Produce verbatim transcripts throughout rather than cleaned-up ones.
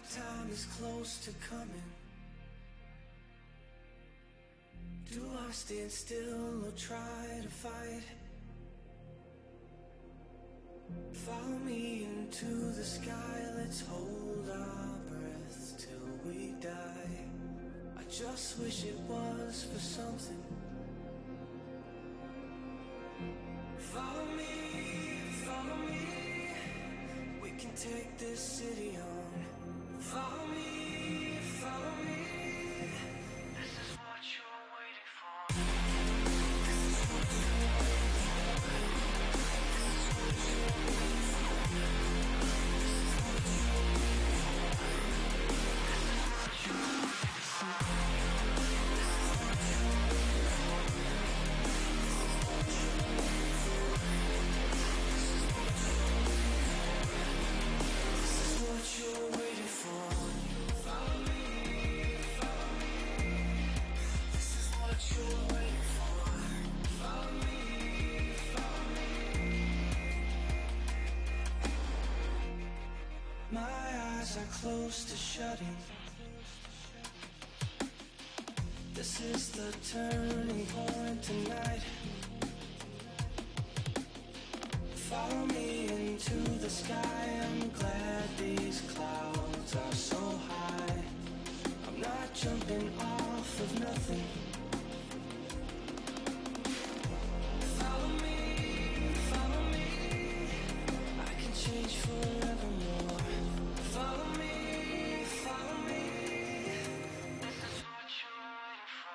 time is close to coming. Do I stand still or try to fight? Follow me into the sky, let's hold our breath till we die. I just wish it was for something. Follow me, follow me, we can take this city on. Follow me, follow me, this is what you're waiting for. You're waiting for. Follow me, follow me. This is what you're waiting for. Follow me, follow me. My eyes are close to shutting. This is the turning point tonight. Follow me into the sky, I'm glad these clouds are so high. I'm not jumping off of nothing. Follow me, follow me, I can change forevermore. Follow me, follow me, this is what you're waiting for.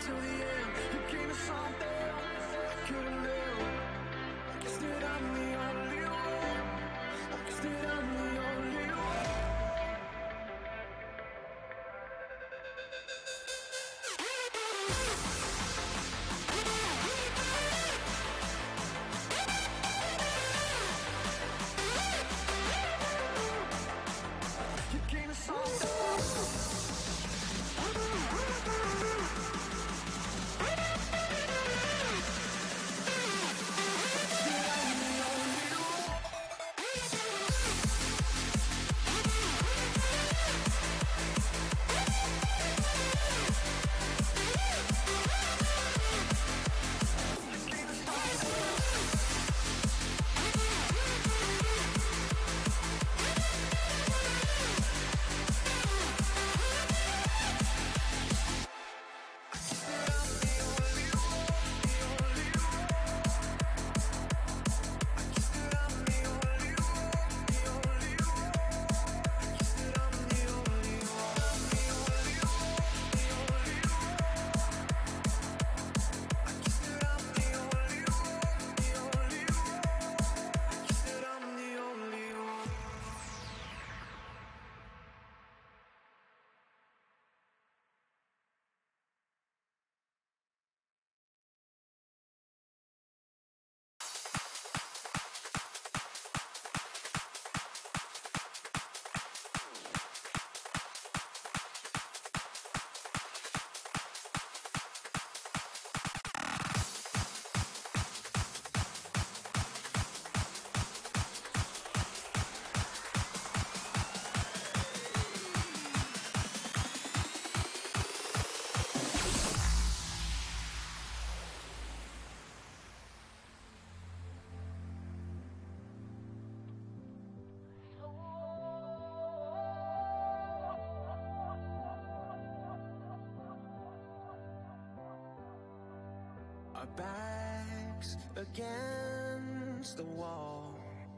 till the end. You gave me something I couldn't live. I guess that I'm the only one. I guess that I'm the only one. You gave me something. Our backs against the wall.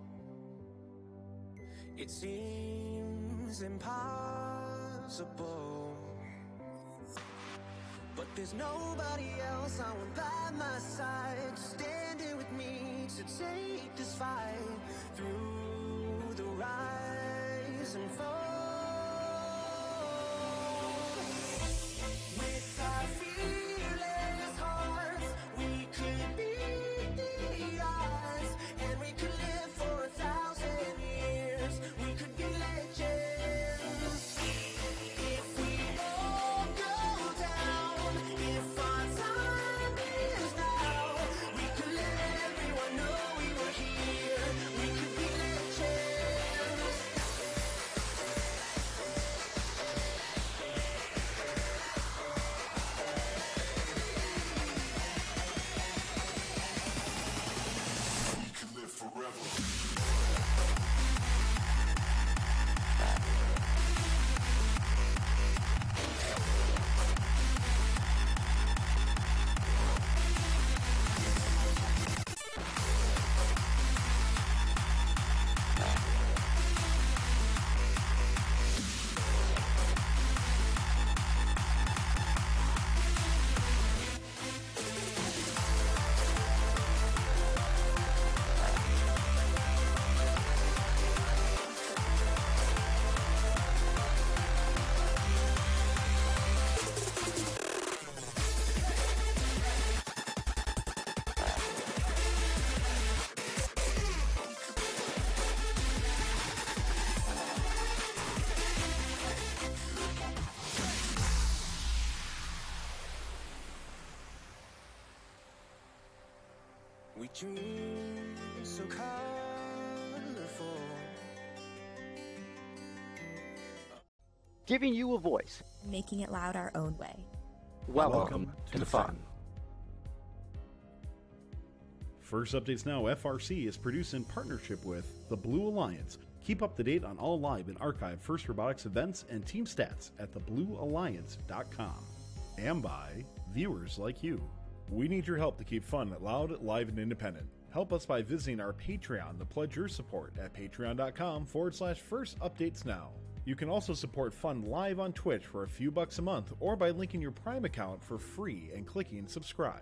It seems impossible, but there's nobody else I want by my side, standing with me to take this fight through the rise and fall. With our fearless hearts, we could beat the odds, and we could live for a thousand years. We could be legends if we all go down. If our time is now, we could let everyone know we were here. We could be legends. We can live forever. We dream so colorful. Giving you a voice. Making it loud our own way. Welcome, Welcome to the fun. First Updates Now F R C is produced in partnership with the Blue Alliance. Keep up to date on all live and archived First Robotics events and team stats at the blue alliance dot com. And by viewers like you. We need your help to keep fun loud, live, and independent. Help us by visiting our Patreon to pledge your support at patreon.com forward slash first updates now. You can also support Fun live on Twitch for a few bucks a month or by linking your Prime account for free and clicking subscribe.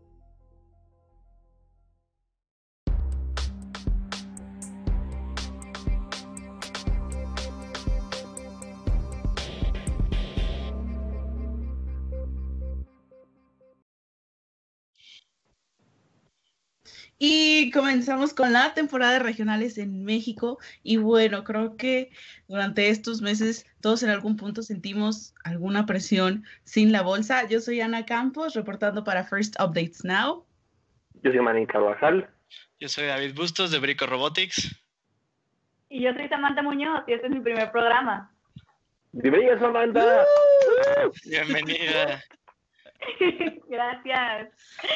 Y comenzamos con la temporada de regionales en México y bueno, creo que durante estos meses todos en algún punto sentimos alguna presión sin la bolsa. Yo soy Ana Campos, reportando para First Updates Now. Yo soy Manín Carvajal. Yo soy David Bustos de Brico Robotics. Y yo soy Samantha Muñoz y este es mi primer programa. ¡Bienvenida, Samantha! ¡Uh! Bienvenida. Gracias.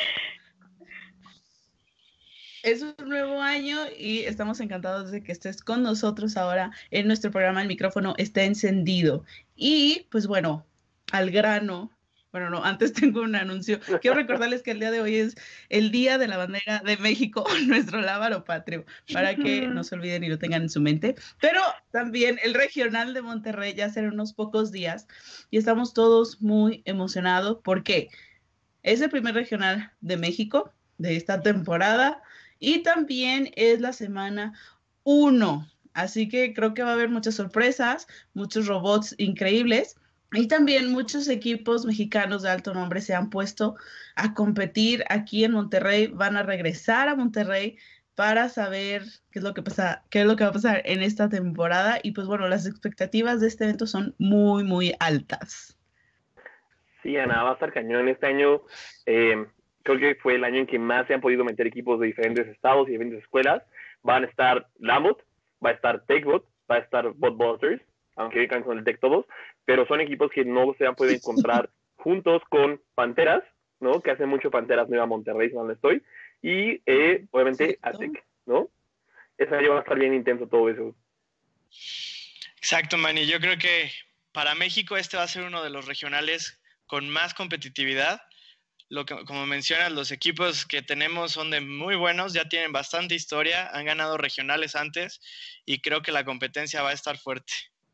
Es un nuevo año y estamos encantados de que estés con nosotros ahora en nuestro programa. El micrófono está encendido. Y pues bueno, al grano. Bueno, no, antes tengo un anuncio. Quiero recordarles que el día de hoy es el Día de la Bandera de México, nuestro lábaro patrio, para que no se olviden y lo tengan en su mente. Pero también el Regional de Monterrey ya será unos pocos días y estamos todos muy emocionados porque es el primer regional de México de esta temporada. Y también es la semana uno, así que creo que va a haber muchas sorpresas, muchos robots increíbles y también muchos equipos mexicanos de alto nombre se han puesto a competir aquí en Monterrey, van a regresar a Monterrey para saber qué es lo que pasa, qué es lo que va a pasar en esta temporada y pues bueno, las expectativas de este evento son muy, muy altas. Sí, Ana, va a estar cañón este año. Eh... Creo que fue el año en que más se han podido meter equipos de diferentes estados y diferentes escuelas. Van a estar Lambot, va a estar TechBot, va a estar BotBusters, aunque vengan con el Tech todos, pero son equipos que no se han podido encontrar juntos con Panteras, ¿no? Que hacen mucho Panteras Nueva Monterrey, donde estoy, y eh, obviamente Aztec, ¿no? Ese año va a estar bien intenso todo eso. Exacto, Manny. Yo creo que para México este va a ser uno de los regionales con más competitividad. Lo que, como mencionas, los equipos que tenemos son de muy buenos, ya tienen bastante historia, han ganado regionales antes y creo que la competencia va a estar fuerte.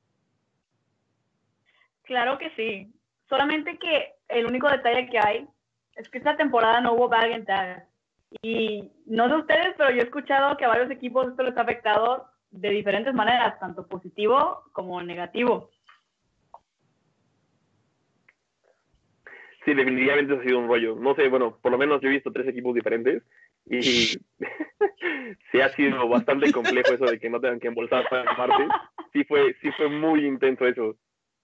Claro que sí. Solamente que el único detalle que hay es que esta temporada no hubo bag and tag. Y no sé ustedes, pero yo he escuchado que a varios equipos esto les ha afectado de diferentes maneras, tanto positivo como negativo. Sí, definitivamente ha sido un rollo. No sé, bueno, por lo menos yo he visto tres equipos diferentes y sí ha sido bastante complejo eso de que no tengan que embolsar para el martes. Sí fue, sí fue muy intenso eso.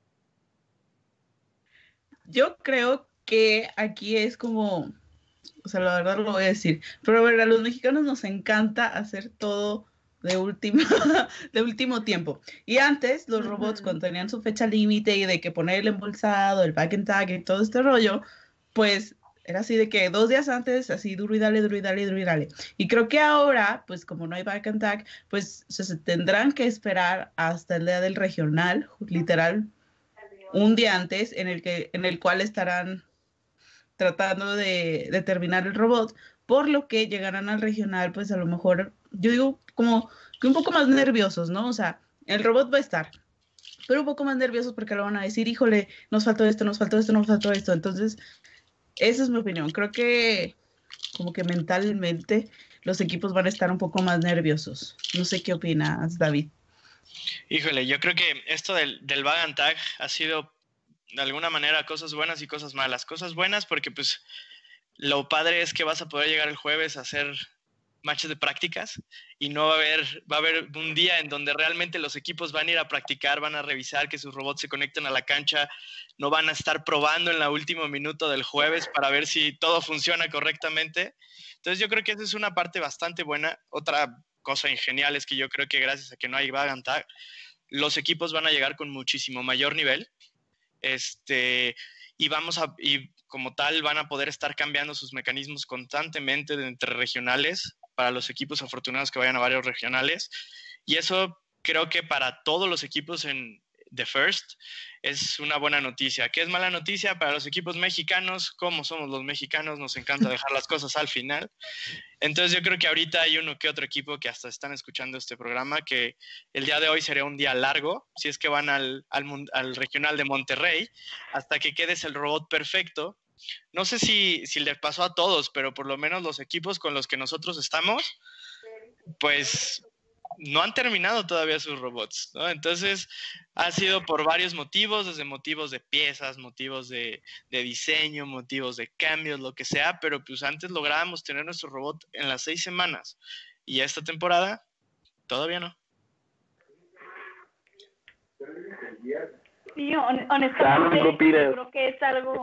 Yo creo que aquí es como, o sea, la verdad lo voy a decir, pero a ver, a los mexicanos nos encanta hacer todo de último, de último tiempo. Y antes, los robots, uh-huh. cuando tenían su fecha límite y de que poner el embolsado, el back and tag y todo este rollo, pues era así de que dos días antes, así duro y dale, duro y dale, duro y dale. Y creo que ahora, pues como no hay back and tag, pues se, se tendrán que esperar hasta el día del regional, literal, un día antes, en el, que, en el cual estarán tratando de, de terminar el robot, por lo que llegarán al regional, pues a lo mejor, yo digo, como que un poco más nerviosos, ¿no? O sea, el robot va a estar, pero un poco más nerviosos porque lo van a decir, híjole, nos faltó esto, nos faltó esto, nos faltó esto. Entonces, esa es mi opinión. Creo que como que mentalmente los equipos van a estar un poco más nerviosos. No sé qué opinas, David. Híjole, yo creo que esto del, del bag and tag ha sido de alguna manera cosas buenas y cosas malas. Cosas buenas porque pues lo padre es que vas a poder llegar el jueves a hacer matches de prácticas y no va a haber, va a haber un día en donde realmente los equipos van a ir a practicar, van a revisar que sus robots se conecten a la cancha, no van a estar probando en el último minuto del jueves para ver si todo funciona correctamente. Entonces yo creo que esa es una parte bastante buena. Otra cosa genial es que yo creo que gracias a que no hay bag and tag, los equipos van a llegar con muchísimo mayor nivel este, y vamos a... Y como tal van a poder estar cambiando sus mecanismos constantemente de entre regionales para los equipos afortunados que vayan a varios regionales. Y eso creo que para todos los equipos en, The First, es una buena noticia. ¿Qué es mala noticia para los equipos mexicanos? Como somos los mexicanos, nos encanta dejar las cosas al final. Entonces yo creo que ahorita hay uno que otro equipo que hasta están escuchando este programa, que el día de hoy sería un día largo, si es que van al, al, al regional de Monterrey, hasta que quedes el robot perfecto. No sé si, si les pasó a todos, pero por lo menos los equipos con los que nosotros estamos, pues no han terminado todavía sus robots, ¿no? Entonces ha sido por varios motivos, desde motivos de piezas, motivos de, de diseño, motivos de cambios, lo que sea, pero pues antes lográbamos tener nuestro robot en las seis semanas y esta temporada todavía no. Sí, hon- honestamente, yo creo que es algo...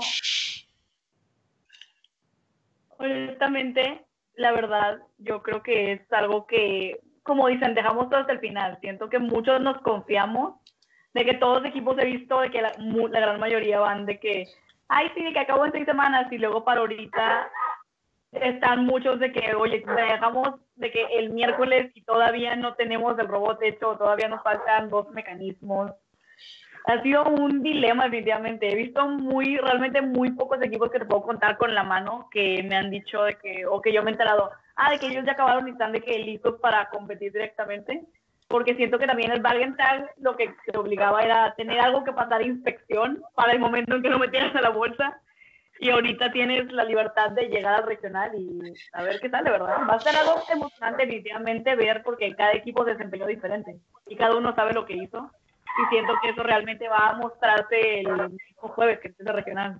Honestamente, la verdad, yo creo que es algo que, como dicen, dejamos todo hasta el final. Siento que muchos nos confiamos de que todos los equipos he visto, de que la, la gran mayoría van de que, ay, sí, de que acabo en seis semanas y luego para ahorita están muchos de que, oye, dejamos de que el miércoles y todavía no tenemos el robot hecho, todavía nos faltan dos mecanismos. Ha sido un dilema, definitivamente. He visto muy, realmente muy pocos equipos que te puedo contar con la mano que me han dicho de que, o que yo me he enterado, ah, de que ellos ya acabaron y están de que listos para competir directamente. Porque siento que también el Bargain Tag lo que te obligaba era tener algo que pasar inspección para el momento en que lo metieras a la bolsa. Y ahorita tienes la libertad de llegar al regional y a ver qué sale, ¿verdad? Va a ser algo emocionante, definitivamente, ver porque cada equipo se desempeñó diferente y cada uno sabe lo que hizo. Y siento que eso realmente va a mostrarse el mismo jueves que empieza el regional.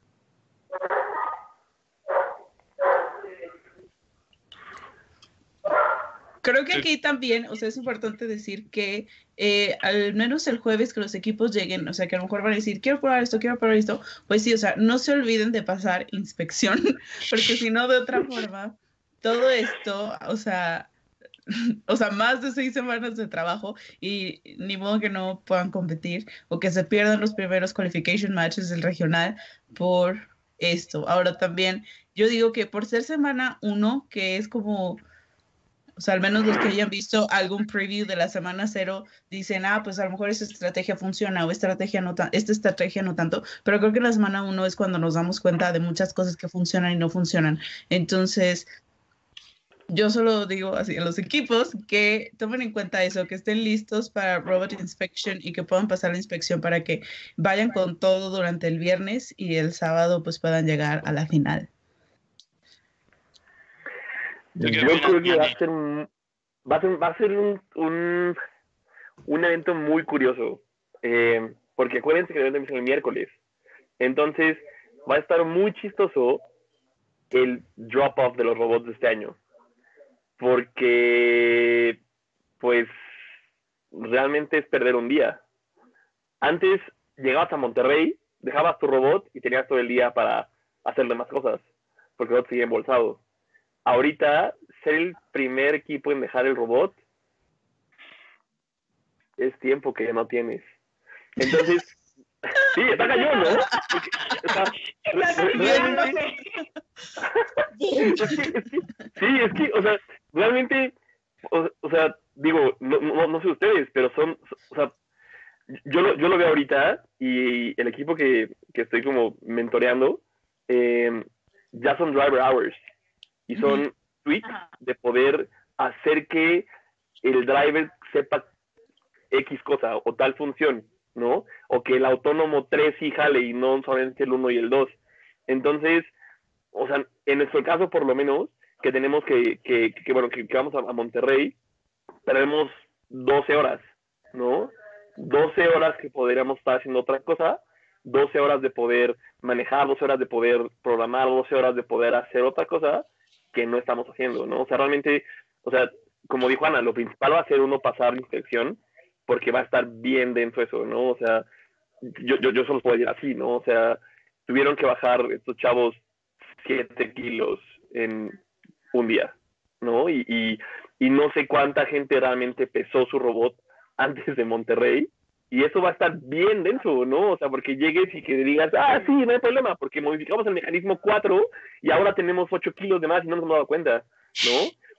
Creo que aquí también, o sea, es importante decir que eh, al menos el jueves que los equipos lleguen, o sea, que a lo mejor van a decir, quiero probar esto, quiero probar esto, pues sí, o sea, no se olviden de pasar inspección, porque si no, de otra forma, todo esto, o sea... o sea, más de seis semanas de trabajo y ni modo que no puedan competir o que se pierdan los primeros qualification matches del regional por esto. Ahora también, yo digo que por ser semana uno, que es como, o sea, al menos los que hayan visto algún preview de la semana cero, dicen, ah, pues a lo mejor esta estrategia funciona o esta estrategia no, ta- esta estrategia no tanto, pero creo que la semana uno es cuando nos damos cuenta de muchas cosas que funcionan y no funcionan. Entonces, yo solo digo así a los equipos que tomen en cuenta eso, que estén listos para Robot Inspection y que puedan pasar la inspección para que vayan con todo durante el viernes y el sábado pues puedan llegar a la final. Yo creo que va a ser un, va a ser, va a ser un, un, un evento muy curioso, eh, porque acuérdense que el evento empieza el miércoles, entonces va a estar muy chistoso el drop-off de los robots de este año. Porque, pues, realmente es perder un día. Antes llegabas a Monterrey, dejabas tu robot y tenías todo el día para hacer demás cosas, porque el robot seguía embolsado. Ahorita, ser el primer equipo en dejar el robot es tiempo que no tienes. Entonces, sí, está cañón, ¿no? Porque, o sea, realmente... es que, es que, sí, es que, o sea, realmente, o, o sea, digo, no, no, no sé ustedes, pero son, o sea, yo lo, yo lo veo ahorita y el equipo que, que estoy como mentoreando, eh, ya son driver hours y son uh-huh. tweaks de poder hacer que el driver sepa X cosa o tal función, ¿no? O que el autónomo tres sí jale y no solamente el uno y el dos. Entonces, o sea, en nuestro caso por lo menos, que tenemos que, que, que bueno, que, que vamos a, a Monterrey, tenemos doce horas, ¿no? doce horas que podríamos estar haciendo otra cosa, doce horas de poder manejar, doce horas de poder programar, doce horas de poder hacer otra cosa que no estamos haciendo, ¿no? O sea, realmente, o sea, como dijo Ana, lo principal va a ser uno pasar la inspección, porque va a estar bien denso eso, ¿no? O sea, yo, yo, yo solo puedo decir así, ¿no? O sea, tuvieron que bajar estos chavos siete kilos en un día, ¿no? Y, y, y no sé cuánta gente realmente pesó su robot antes de Monterrey, y eso va a estar bien denso, ¿no? O sea, porque llegues y que digas, ah, sí, no hay problema, porque modificamos el mecanismo cuatro y ahora tenemos ocho kilos de más y no nos hemos dado cuenta, ¿no?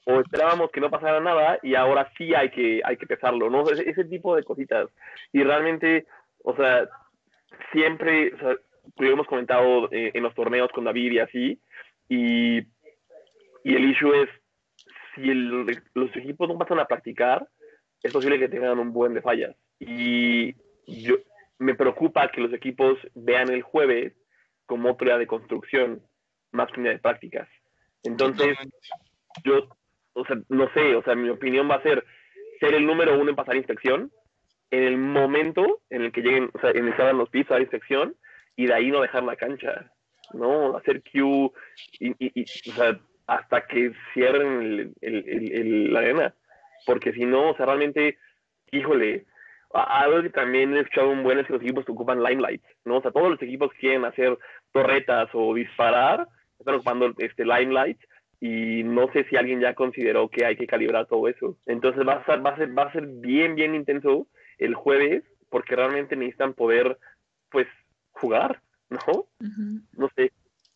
o esperábamos que no pasara nada y ahora sí hay que, hay que pesarlo, ¿no? Ese, ese tipo de cositas. Y realmente, o sea, siempre, o sea, lo hemos comentado eh, en los torneos con David y así, y, y el issue es, si el, los equipos no pasan a practicar, es posible que tengan un buen de fallas. Y yo me preocupa que los equipos vean el jueves como otro día de construcción, más que un día de prácticas. Entonces, yo, o sea, no sé, o sea, mi opinión va a ser ser el número uno en pasar inspección, en el momento en el que lleguen, o sea, en el que hagan los pisos a la inspección, y de ahí no dejar la cancha, ¿no? Hacer Q, y, y, y o sea, hasta que cierren el, el, el, el, la arena, porque si no, o sea, realmente, híjole, algo que también he escuchado un buen es que los equipos que ocupan limelight, ¿no? O sea, todos los equipos que quieren hacer torretas o disparar, están ocupando este limelight, y no sé si alguien ya consideró que hay que calibrar todo eso. Entonces va a ser, va a ser, va a ser bien, bien intenso el jueves, porque realmente necesitan poder, pues, jugar, ¿no? Uh-huh. No sé.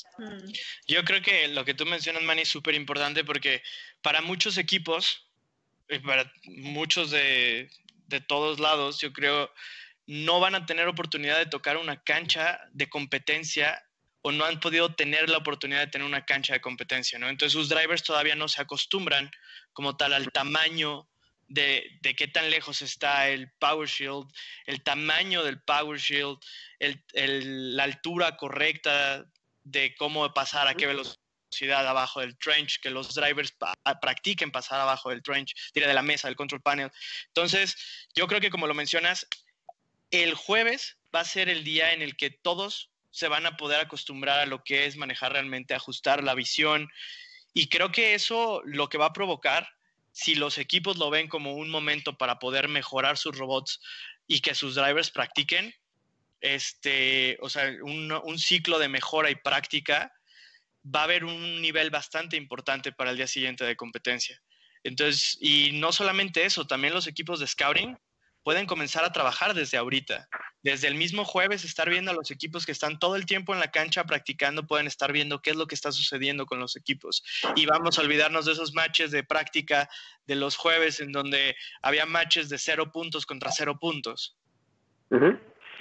Yo creo que lo que tú mencionas, Manny, es súper importante porque para muchos equipos, para muchos de, de todos lados, yo creo, no van a tener oportunidad de tocar una cancha de competencia o no han podido tener la oportunidad de tener una cancha de competencia, ¿no? Entonces sus drivers todavía no se acostumbran como tal al tamaño de, de qué tan lejos está el power shield, el tamaño del power shield, el, el, la altura correcta de cómo pasar a qué velocidad abajo del trench, que los drivers pa- practiquen pasar abajo del trench, diré de la mesa, del control panel. Entonces, yo creo que como lo mencionas, el jueves va a ser el día en el que todos se van a poder acostumbrar a lo que es manejar realmente, ajustar la visión, y creo que eso lo que va a provocar, si los equipos lo ven como un momento para poder mejorar sus robots y que sus drivers practiquen, este, o sea, un, un ciclo de mejora y práctica, va a haber un nivel bastante importante para el día siguiente de competencia. Entonces, y no solamente eso, también los equipos de scouting pueden comenzar a trabajar desde ahorita. Desde el mismo jueves estar viendo a los equipos que están todo el tiempo en la cancha practicando, pueden estar viendo qué es lo que está sucediendo con los equipos. Y vamos a olvidarnos de esos matches de práctica de los jueves en donde había matches de cero puntos contra cero puntos. Uh-huh.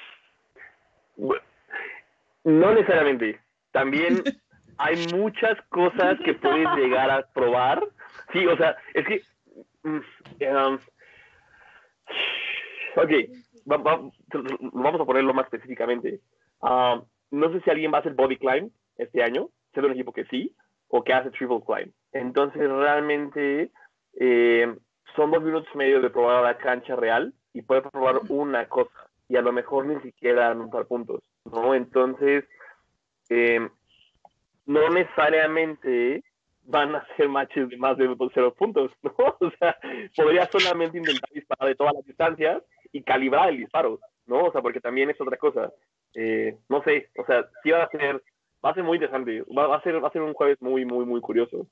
No necesariamente. También hay muchas cosas que puedes llegar a probar. Sí, o sea, es que... Um, ok, va, va, vamos a ponerlo más específicamente. Um, no sé si alguien va a hacer body climb este año, sé de un equipo que sí, o que hace triple climb. Entonces, realmente, eh, son dos minutos y medio de probar la cancha real y puedes probar una cosa y a lo mejor ni siquiera anotar puntos, ¿no? Entonces, eh, no necesariamente van a ser matches de más de cero puntos, ¿no? O sea, podría solamente intentar disparar de todas las distancias y calibrar el disparo, ¿no? O sea, porque también es otra cosa. Eh, no sé, o sea, sí va a ser, va a ser muy interesante, va, va a ser, va a ser un jueves muy, muy, muy curioso.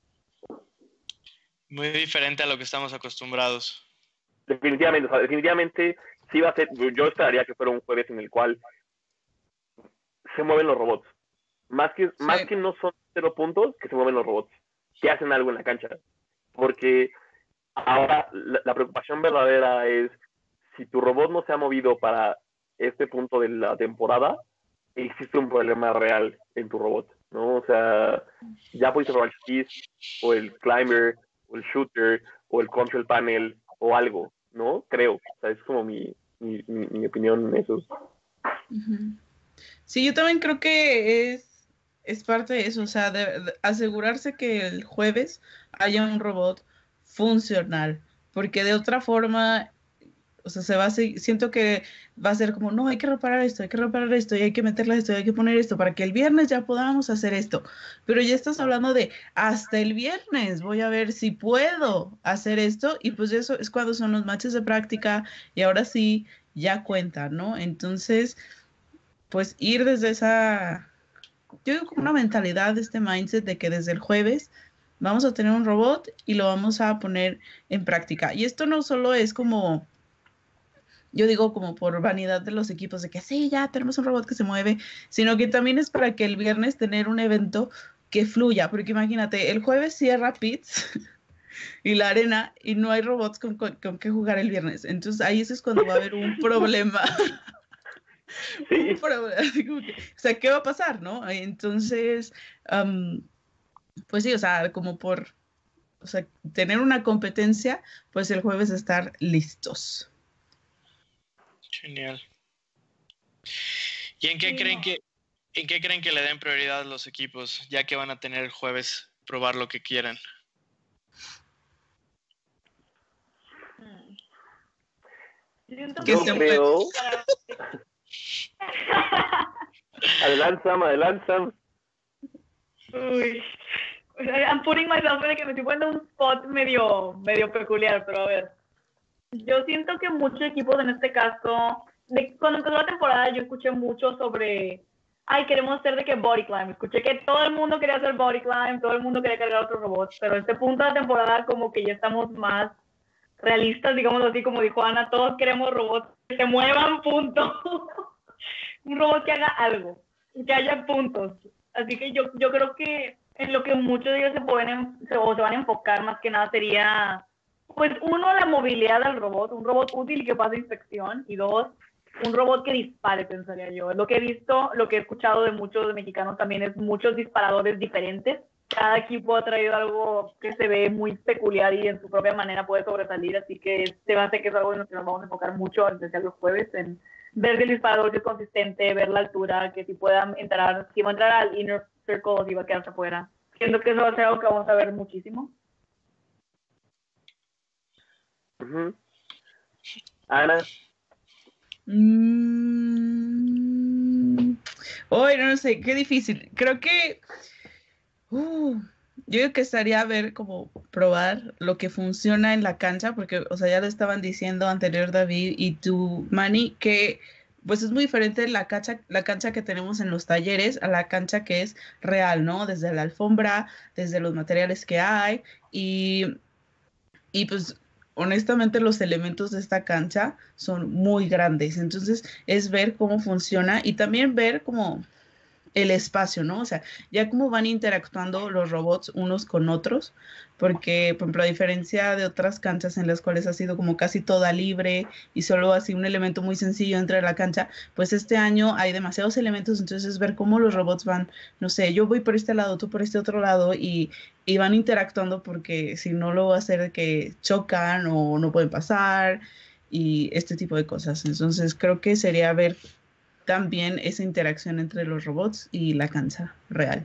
Muy diferente a lo que estamos acostumbrados. Definitivamente, o sea, definitivamente sí va a ser, yo esperaría que fuera un jueves en el cual se mueven los robots. Más que, sí. más que no son cero puntos, que se mueven los robots, que hacen algo en la cancha. Porque ahora la, la preocupación verdadera es, si tu robot no se ha movido para este punto de la temporada, existe un problema real en tu robot, ¿no? O sea, ya pudiste probar el cheese, o el climber, o el shooter, o el control panel, o algo, ¿no? Creo. O sea, es como mi, mi, mi, mi opinión en eso. Uh-huh. Sí, yo también creo que es es parte de eso, o sea, de, de asegurarse que el jueves haya un robot funcional, porque de otra forma, o sea, se va a seguir, siento que va a ser como, no, hay que reparar esto, hay que reparar esto, y hay que meterle esto, y hay que poner esto, para que el viernes ya podamos hacer esto, pero ya estás hablando de, hasta el viernes voy a ver si puedo hacer esto, y pues eso es cuando son los matches de práctica, y ahora sí, ya cuenta, ¿no? Entonces, pues ir desde esa... yo digo como una mentalidad de este mindset de que desde el jueves vamos a tener un robot y lo vamos a poner en práctica. Y esto no solo es como, yo digo como por vanidad de los equipos, de que sí, ya tenemos un robot que se mueve, sino que también es para que el viernes tener un evento que fluya, porque imagínate, el jueves cierra pits y la arena y no hay robots con, con, con que jugar el viernes. Entonces ahí eso es cuando va a haber un problema. Sí. un problema. Así como que, o sea, ¿qué va a pasar, no? Entonces, um, pues sí, o sea, como por o sea, tener una competencia, pues el jueves estar listos. Genial. ¿Y en qué Sí, creen no. que en qué creen que le den prioridad los equipos, ya que van a tener el jueves probar lo que quieran? Mm. Yo siento Que Yo se creo... para- Adelante, Sam, adelante, Sam. Uy. I'm putting myself en el que me estoy poniendo un spot medio, medio peculiar, pero a ver. Yo siento que muchos equipos en este caso, de, cuando empezó la temporada yo escuché mucho sobre, ay, queremos hacer de que body climb. Escuché que todo el mundo quería hacer body climb, todo el mundo quería cargar otros robots, pero en este punto de la temporada como que ya estamos más realistas, digamos así, como dijo Ana, todos queremos robots que se muevan, punto. Un robot que haga algo, que haya puntos. Así que yo, yo creo que en lo que muchos de ellos se pueden se, o se van a enfocar más que nada sería, pues uno, la movilidad del robot, un robot útil que pase inspección, y dos, un robot que dispare, pensaría yo. Lo que he visto, lo que he escuchado de muchos mexicanos también es muchos disparadores diferentes. Cada equipo ha traído algo que se ve muy peculiar y en su propia manera puede sobresalir, así que se me hace que es algo en lo que nos vamos a enfocar mucho, en especial los jueves, en ver si el disparador es consistente, ver la altura, que si pueda entrar, si va a entrar al inner circle o si va a quedarse afuera. Siento que eso va a ser algo que vamos a ver muchísimo. Uh-huh. Ana. Mm, Hoy no, no sé, qué difícil. Creo que uh, yo creo que estaría a ver como probar lo que funciona en la cancha, porque, o sea, ya lo estaban diciendo anterior David y tú, Manny, que pues es muy diferente la cancha, la cancha que tenemos en los talleres a la cancha que es real, ¿no? Desde la alfombra, desde los materiales que hay y, y pues honestamente los elementos de esta cancha son muy grandes, entonces es ver cómo funciona y también ver cómo el espacio, ¿no? O sea, ya cómo van interactuando los robots unos con otros, porque, por ejemplo, a diferencia de otras canchas en las cuales ha sido como casi toda libre y solo así un elemento muy sencillo dentro de la cancha, pues este año hay demasiados elementos, entonces ver cómo los robots van, no sé, yo voy por este lado, tú por este otro lado y, y van interactuando porque si no lo va a hacer que chocan o no pueden pasar y este tipo de cosas. Entonces creo que sería ver también esa interacción entre los robots y la cancha real.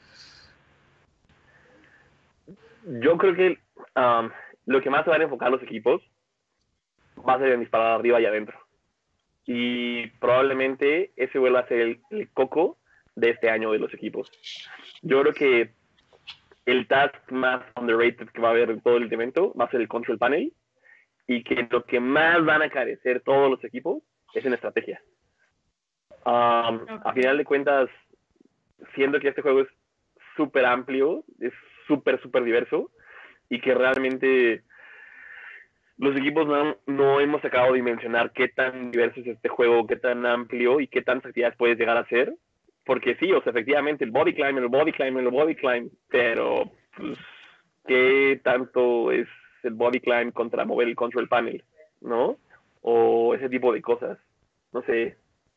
Yo creo que um, lo que más se van a enfocar los equipos va a ser en disparar arriba y adentro. Y probablemente ese vuelva a ser el, el coco de este año de los equipos. Yo creo que el task más underrated que va a haber en todo el evento va a ser el control panel, y que lo que más van a carecer todos los equipos es en estrategia. Um, okay. A final de cuentas, siendo que este juego es súper amplio, es súper, súper diverso, y que realmente los equipos no, no hemos acabado de dimensionar qué tan diverso es este juego, qué tan amplio y qué tantas actividades puedes llegar a hacer. Porque sí, o sea, efectivamente, el body climb, el body climb, el body climb, pero pues, ¿qué tanto es el body climb contra mover el control panel, no? O ese tipo de cosas, no sé.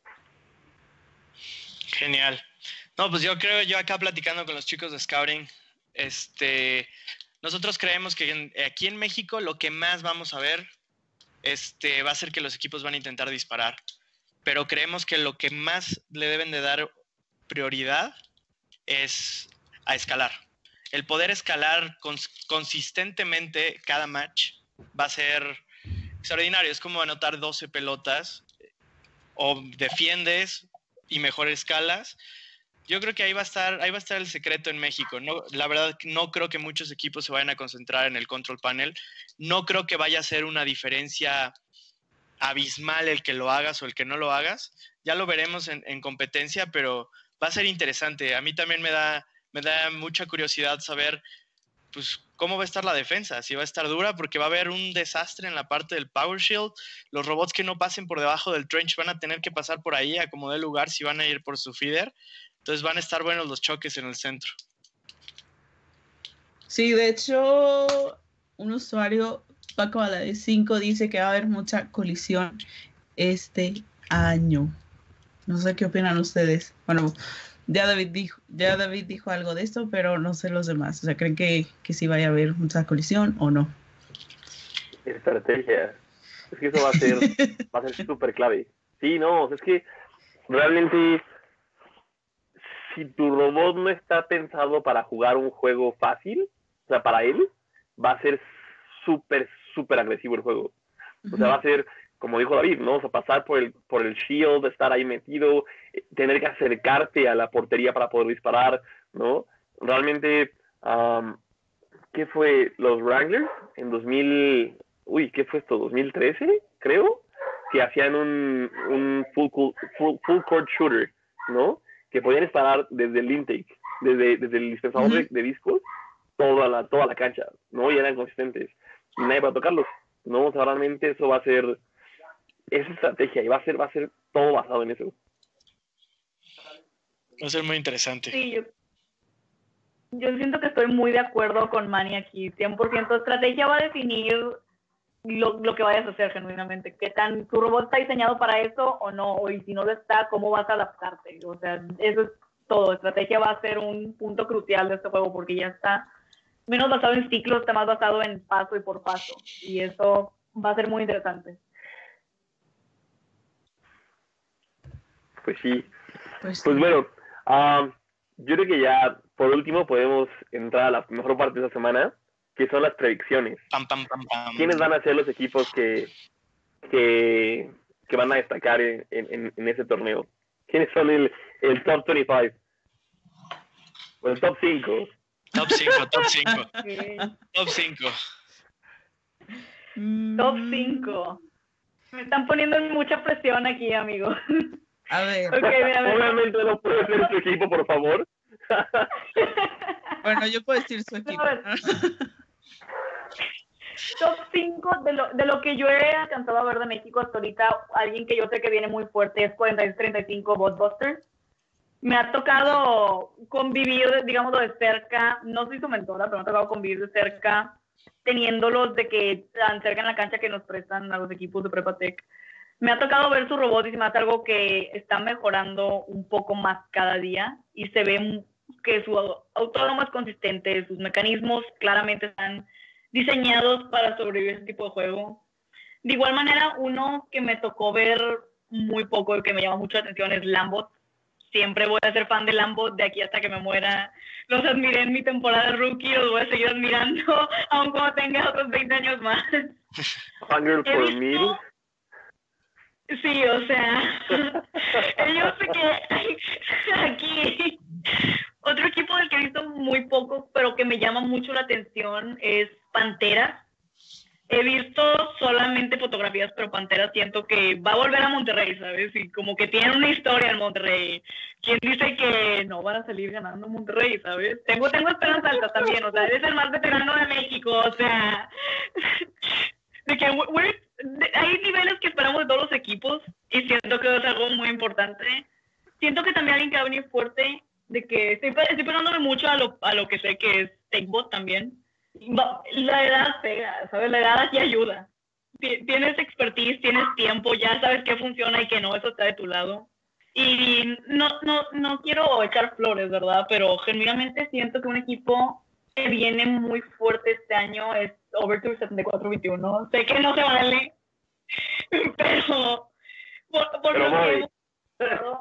Genial. No, pues yo creo, yo acá platicando con los chicos de Scouting, este, nosotros creemos que en, aquí en México lo que más vamos a ver este, va a ser que los equipos van a intentar disparar, pero creemos que lo que más le deben de dar prioridad es a escalar. El poder escalar cons consistentemente cada match va a ser extraordinario. Es como anotar doce pelotas, o defiendes y mejor escalas. Yo creo que ahí va a estar, ahí va a estar el secreto en México. No, la verdad, no creo que muchos equipos se vayan a concentrar en el control panel. No creo que vaya a ser una diferencia abismal el que lo hagas o el que no lo hagas. Ya lo veremos en, en competencia, pero va a ser interesante. A mí también me da, me da mucha curiosidad saber pues, cómo va a estar la defensa. Si va a estar dura, porque va a haber un desastre en la parte del Power Shield. Los robots que no pasen por debajo del trench van a tener que pasar por ahí a como dé lugar si van a ir por su feeder. Entonces van a estar buenos los choques en el centro. Sí, de hecho, un usuario, Paco a la de cinco, dice que va a haber mucha colisión este año. No sé qué opinan ustedes. Bueno, ya David dijo, ya David dijo algo de esto, pero no sé los demás. O sea, ¿creen que, que sí vaya a haber mucha colisión o no? Estrategia. Es que eso va a ser va a ser súper clave. Sí, no, es que realmente si tu robot no está pensado para jugar un juego fácil, o sea, para él, va a ser súper, súper agresivo el juego. O sea, va a ser, como dijo David, ¿no? O sea, pasar por el, por el shield, estar ahí metido, tener que acercarte a la portería para poder disparar, ¿no? Realmente, um, ¿qué fue? Los Wranglers en dos mil... Uy, ¿qué fue esto? ¿dos mil trece? Creo. Que hacían un, un full, full, full court shooter, ¿no? Que podían disparar desde el intake, desde, desde el dispensador uh-huh. de, de discos, toda la, toda la cancha, ¿no? Y eran consistentes. Y nadie va a tocarlos, ¿no? O sea, realmente eso va a ser esa estrategia y va a ser, va a ser todo basado en eso. Va a ser muy interesante. Sí, yo, yo siento que estoy muy de acuerdo con Manny aquí. cien por ciento estrategia va a definir Lo, lo que vayas a hacer genuinamente, qué tan tu robot está diseñado para eso o no, o y si no lo está, cómo vas a adaptarte. O sea, eso es todo. Estrategia va a ser un punto crucial de este juego porque ya está menos basado en ciclos, está más basado en paso y por paso, y eso va a ser muy interesante. Pues sí. Pues, pues bueno, um, yo creo que ya por último podemos entrar a la mejor parte de esta semana, que son las predicciones. Pam, pam, pam, pam. ¿Quiénes van a ser los equipos que, que, que van a destacar en, en, en ese torneo? ¿Quiénes son el, el top veinticinco? O el top cinco. Top cinco, top cinco. Okay. Top cinco. Top cinco. Me están poniendo mucha presión aquí, amigo. A ver. Okay, mira, mira. Obviamente no puede ser su equipo, por favor. Bueno, yo puedo decir su equipo. Top cinco de lo, de lo que yo he alcanzado a ver de México hasta ahorita, alguien que yo sé que viene muy fuerte es cuarenta y seis treinta y cinco Botbusters. Me ha tocado convivir, digamos, de cerca, no soy su mentora, pero me ha tocado convivir de cerca, teniéndolos de que tan cerca en la cancha que nos prestan a los equipos de Prepatec. Me ha tocado ver su robot y se me hace algo que está mejorando un poco más cada día y se ve que su autónomo es consistente, sus mecanismos claramente están diseñados para sobrevivir a ese tipo de juego. De igual manera, uno que me tocó ver muy poco y que me llama mucho la atención es Lambot. Siempre voy a ser fan de Lambot de aquí hasta que me muera. Los admiré en mi temporada rookie, los voy a seguir admirando, aun cuando tenga otros veinte años más. Hunger for Meal. Sí, o sea, yo sé que aquí otro equipo del que he visto muy poco, pero que me llama mucho la atención es Panteras. He visto solamente fotografías, pero Panteras siento que va a volver a Monterrey, ¿sabes? Y como que tiene una historia en Monterrey. ¿Quién dice que no van a salir ganando Monterrey, ¿sabes? Tengo, tengo esperanzas altas también, o sea, es el más veterano de México, o sea, de que we're, de, hay niveles que esperamos de todos los equipos y siento que es algo muy importante. Siento que también alguien que va a venir fuerte, de que estoy, estoy pegándome mucho a lo, a lo que sé que es TechBot también. La edad pega, ¿sabes? La edad aquí ayuda. Tienes expertise, tienes tiempo, ya sabes qué funciona y qué no, eso está de tu lado. Y no, no, no quiero echar flores, ¿verdad? Pero genuinamente siento que un equipo que viene muy fuerte este año es Overture setenta y cuatro veintiuno. Sé que no se vale, pero por, por, pero lo, que hemos,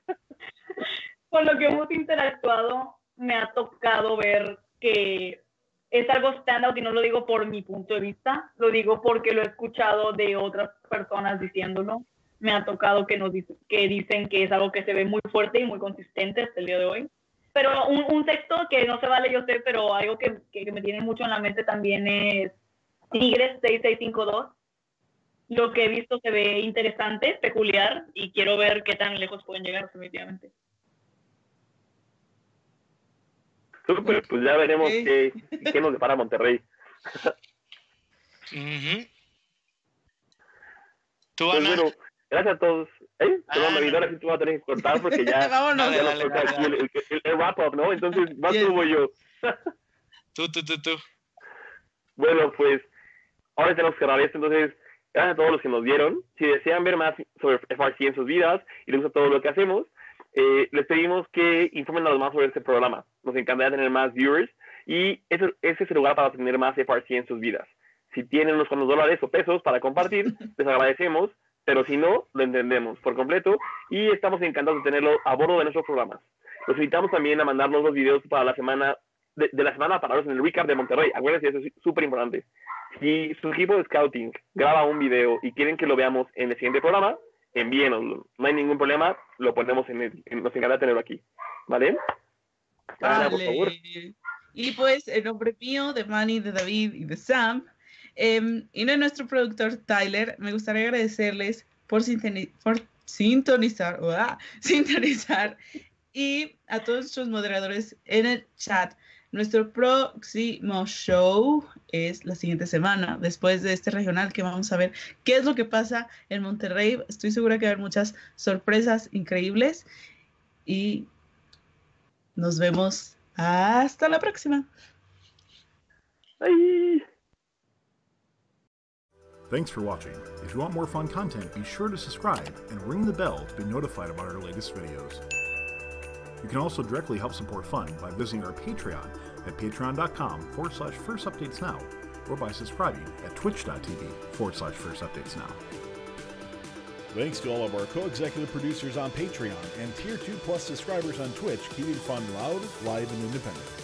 por lo que hemos interactuado, me ha tocado ver que es algo standout y no lo digo por mi punto de vista, lo digo porque lo he escuchado de otras personas diciéndolo. Me ha tocado que nos dice, que dicen que es algo que se ve muy fuerte y muy consistente hasta el día de hoy. Pero un, un texto que no se vale, yo sé, pero algo que, que, que me tiene mucho en la mente también es Tigres seis seis cinco dos. Lo que he visto se ve interesante, peculiar, y quiero ver qué tan lejos pueden llegar definitivamente. Super, pues ya veremos okay. qué, qué nos depara Monterrey. Uh-huh. ¿Tú, Pues Ana? bueno, gracias a todos. ¿Eh? Ah, Perdón, David, no. ahora sí tú vas a tener que cortar porque ya, Vámonos. ya Dale, nos dale, toca dale, aquí el, el, el, el wrap-up, ¿no? Entonces, más Yes. tú voy yo. Tú, tú, tú, tú. Bueno, pues ahora tenemos que cerrar esto, entonces gracias a todos los que nos vieron. Si desean ver más sobre F R C en sus vidas y les gusta todo lo que hacemos, eh, les pedimos que informen a los demás sobre este programa. Nos encantaría tener más viewers y ese, ese es el lugar para tener más F R C en sus vidas. Si tienen unos cuantos dólares o pesos para compartir, les agradecemos, pero si no, lo entendemos por completo y estamos encantados de tenerlo a bordo de nuestros programas. Los invitamos también a mandarnos los videos para la semana de, de la semana para verlos en el recap de Monterrey. Acuérdense, eso es súper importante. Si su equipo de scouting graba un video y quieren que lo veamos en el siguiente programa, envíenoslo. No hay ningún problema, lo ponemos en el, en, nos encanta tenerlo aquí. ¿Vale? Vale. Ana, por favor. Y pues, en nombre mío, de Manny, de David y de Sam, eh, y de nuestro productor Tyler, me gustaría agradecerles por, sintoni por sintonizar, ¡uah! sintonizar y a todos nuestros moderadores en el chat. Nuestro próximo show es la siguiente semana, después de este regional, que vamos a ver qué es lo que pasa en Monterrey. Estoy segura que va a haber muchas sorpresas increíbles y nos vemos hasta la próxima. Bye. Thanks for watching. If you want more fun content, be sure to subscribe and ring the bell to be notified about our latest videos. You can also directly help support Fun by visiting our Patreon at patreon.com forward slash first updates now, or by subscribing at twitch.tv forward slash first updates now. Thanks to all of our co-executive producers on Patreon and Tier two Plus subscribers on Twitch, keeping Fun loud, live, and independent.